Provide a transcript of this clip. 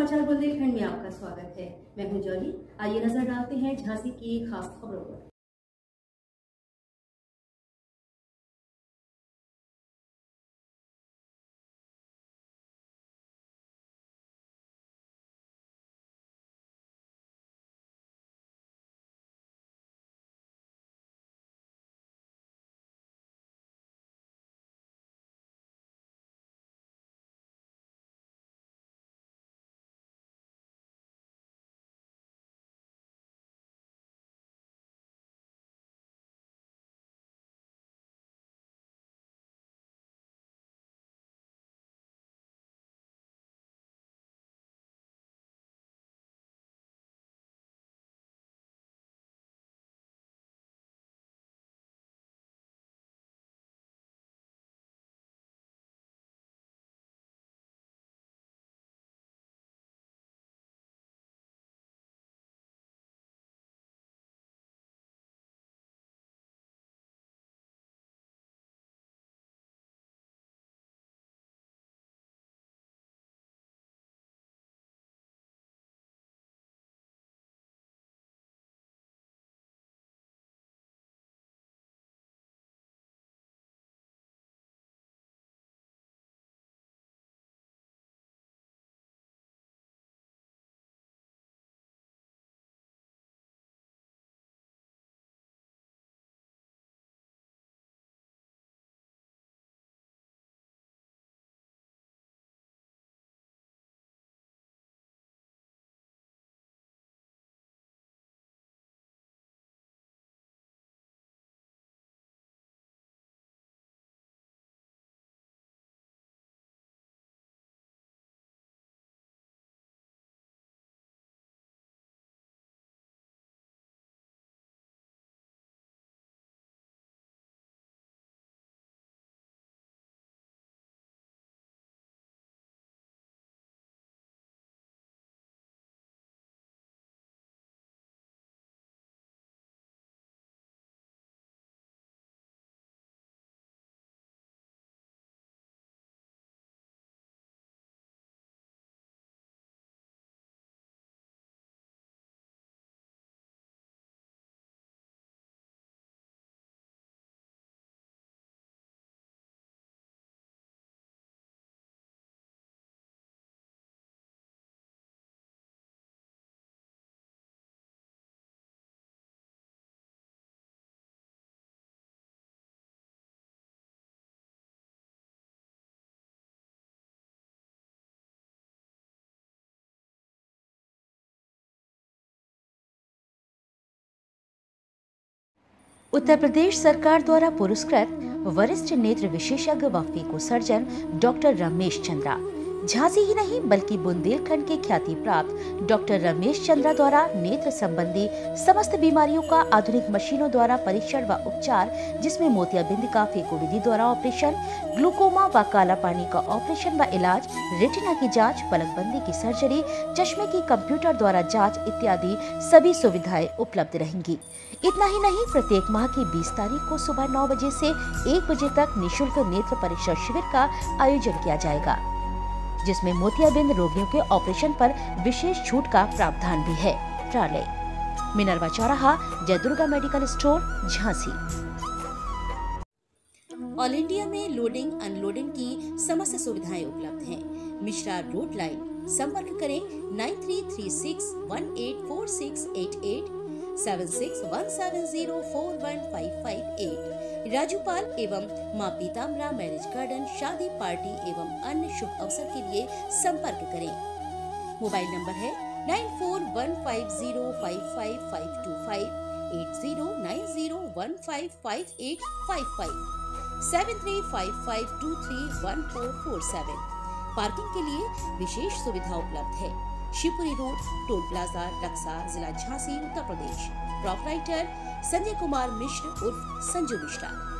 समाचार बुंदेलखंड में आपका स्वागत है। मैं हूं जॉली। आइए नजर डालते हैं झांसी की खास खबरों पर। उत्तर प्रदेश सरकार द्वारा पुरस्कृत वरिष्ठ नेत्र विशेषज्ञ व phaco surgeon doctor Ramesh Chandra Jhansi ही नहीं बल्कि बुंदेलखंड के ख्याति प्राप्त डॉक्टर रमेश चंद्रा द्वारा नेत्र संबंधी समस्त बीमारियों का आधुनिक मशीनों द्वारा परीक्षण व उपचार, जिसमें मोतियाबिंद का फीको विधि द्वारा ऑपरेशन, ग्लूकोमा व काला पानी का ऑपरेशन व इलाज, रेटिना की जांच, पलकबंदी की सर्जरी, चश्मे की कंप्यूटर द्वारा जांच इत्यादि सभी सुविधाएं उपलब्ध रहेंगी। इतना ही नहीं, प्रत्येक माह की 20 तारीख को सुबह 9 बजे से 1 बजे तक निःशुल्क नेत्र परीक्षा शिविर का आयोजन किया जाएगा, जिसमें मोतियाबिंद रोगियों के ऑपरेशन पर विशेष छूट का प्रावधान भी है। ट्राले मिनरवा चौराहा, Jai Durga medical store, Jhansi. All India में लोडिंग अनलोडिंग की समस्त सुविधाएं उपलब्ध हैं। मिश्रा रोड लाइन, संपर्क करें 9336184688 7617041558। राजूपाल एवं मां पीताम्बरा मैरिज गार्डन, शादी पार्टी एवं अन्य शुभ अवसर के लिए संपर्क करें। मोबाइल नंबर है 9415055525, 8090155855, 7355231447। पार्किंग के लिए विशेष सुविधा उपलब्ध है। Shivpuri road, toll plaza, Raksa, जिला झांसी, उत्तर प्रदेश। प्रोपराइटर संजय कुमार मिश्र उर्फ संजू मिश्रा।